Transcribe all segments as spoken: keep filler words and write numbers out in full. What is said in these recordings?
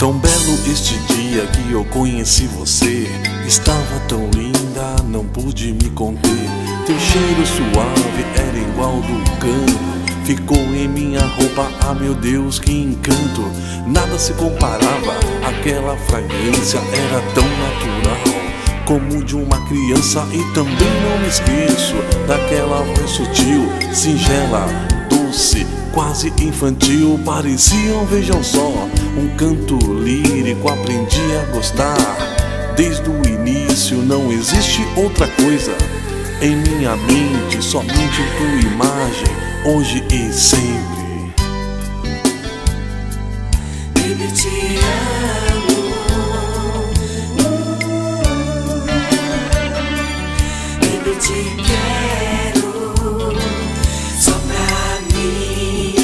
Tão belo este dia que eu conheci você. Estava tão linda, não pude me conter. Teu cheiro suave era igual do campo. Ficou em minha roupa, ah meu Deus, que encanto. Nada se comparava, aquela fragrância era tão natural como de uma criança. E também não me esqueço daquela voz sutil, singela, doce, quase infantil. Pareciam, vejam só, um canto lírico. Aprendi a gostar desde o início. Não existe outra coisa em minha mente, somente tua imagem, hoje e sempre. Baby, te amo. Baby, te quero só pra mim.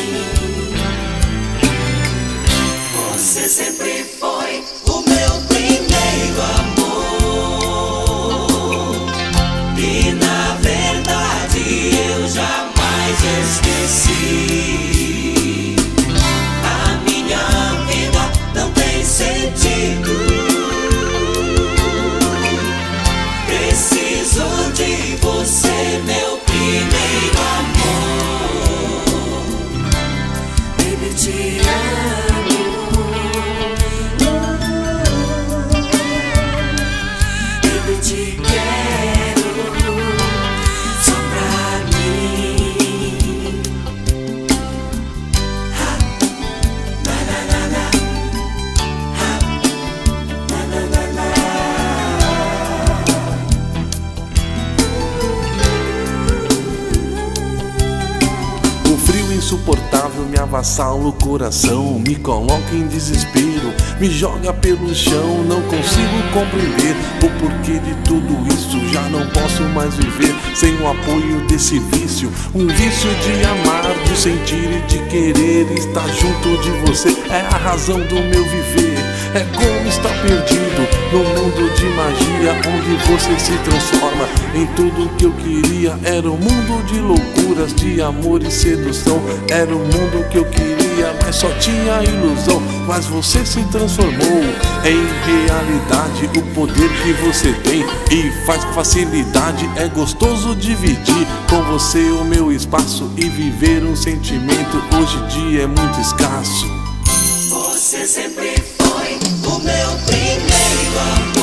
Você sempre foi o meu primeiro amor, e na verdade eu jamais esqueci. A minha vida não tem sentido. Preciso de você, meu primeiro amor. Baby, te amo. Baby, te quero só pra mim. Ha, na na na na. Ha, na na na na. O frio insuportável me avassala o coração, me coloca em desespero, me joga pelo chão. Não consigo compreender o porquê de tudo isso. Já não posso mais viver sem o apoio desse vício. Um vício de amar, de sentir e de querer. Estar junto de você é a razão do meu viver. É como estar perdido no mundo de magia, onde você se transforma em tudo que eu queria. Era um mundo de loucuras, de amor e sedução. Era o mundo que eu queria, mas só tinha ilusão. Mas você se transformou em realidade. O poder que você tem e faz com facilidade. É gostoso dividir com você o meu espaço e viver um sentimento hoje em dia é muito escasso. Você sempre foi o meu primeiro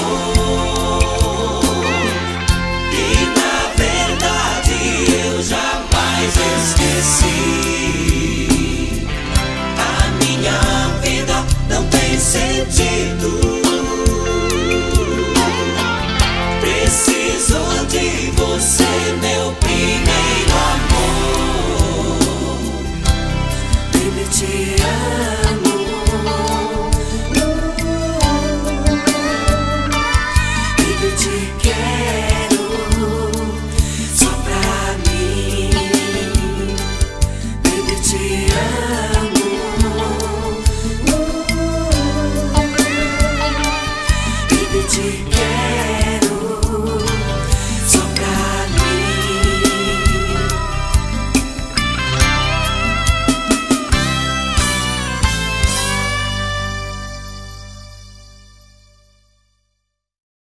amor, e na verdade eu jamais esqueci. A minha vida não tem sentido.